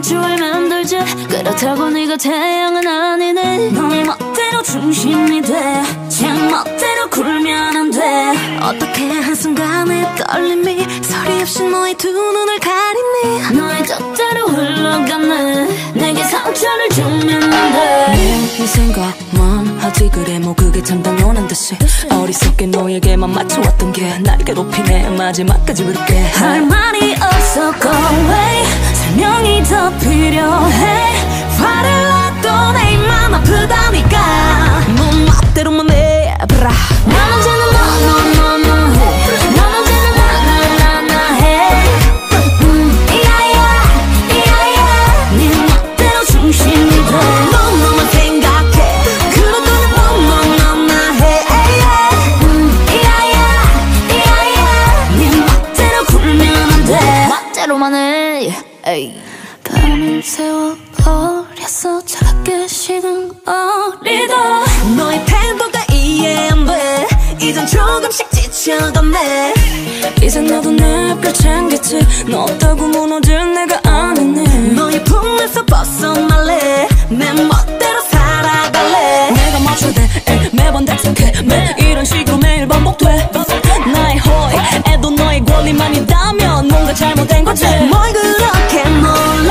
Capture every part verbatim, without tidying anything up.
줄 알면 되지. 그렇다고 네가 태양은 아니네. 너의 멋대로 중심이 돼. 제 멋대로 굴면 안 돼. 어떻게 한순간의 떨림이 소리 없이 너의 두 눈을 가리니. 너의 뜻대로 흘러가네. 내게 상처를 주면 안 돼. 네 생각만 하지 그래 뭐 그게 참 당연한 듯이. 어리석게 너에게만 맞춰왔던 게 날 괴롭히네. 마지막까지 그렇게 할 말이 없어 go away. 설명이 더 필요해. 화를 놔도 내 입만 아프다니까. 넌 멋대로만 해 브라. 난 언제나 너 너 너 너 해. 난 언제나 나 나 나 나 해. 음, 이야야 이야야. 네 멋대로 중심이 돼. 넌 너만 생각해. 그렇다면 넌 넌 넌 나 해. 음, 이야야 이야야. 네 멋대로 굴면 안 돼. 멋대로만 해. 에이. 밤을 새워 버렸어. 차갑게 식은 어리다. 너의 태도가 이해 안 돼. 이젠 조금씩 지쳐가네. 이제 너도 날 챙겼지. 너 없다고 무너질 내가 아니네. 너의 품에서 벗어날래. 내 멋대로 살아갈래. 내가 맞춰야 돼 매번 대책해. 매 이런 식으로 매일 반복돼. 나의 호의에도 너의 권리만 있다면 뭔가 잘못된 거지. 뭘 그렇게 놀래.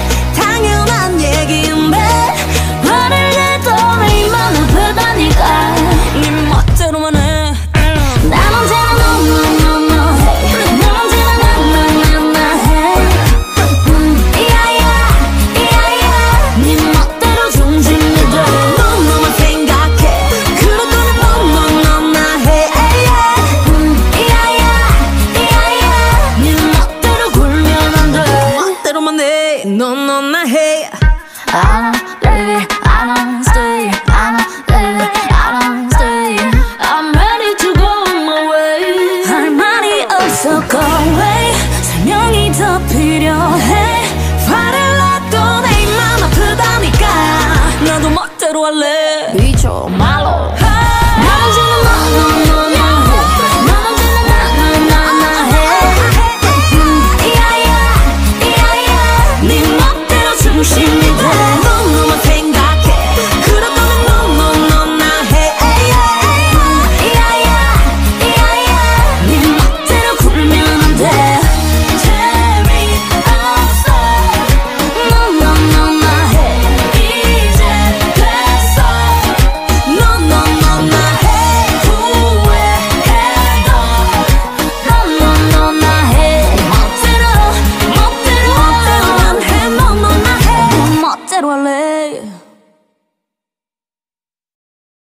당연한 얘기인데. 화를 내도 내 입만 아프다니까. 네 멋대로만 해. 난 언제나 no no no no 해. 난 언제나 나 나 나 나 해. 음, 이야야 이야야. 네 멋대로 중심이 돼. 넌 너만 생각해. 그렇다면 넌 넌 넌 나 해. 음, 이야야 이야야. 네 멋대로 굴면 안 돼. 멋대로만 해. 넌 넌 나 해. I don't leave, I don't stay. I don't leave, I don't stay. I'm ready to go my way. 할 말이 없어 go away. 설명이 더 필요해. 화를 놔도 내 입만 아프다니까. 나도 멋대로 할래. 미쳐 말로.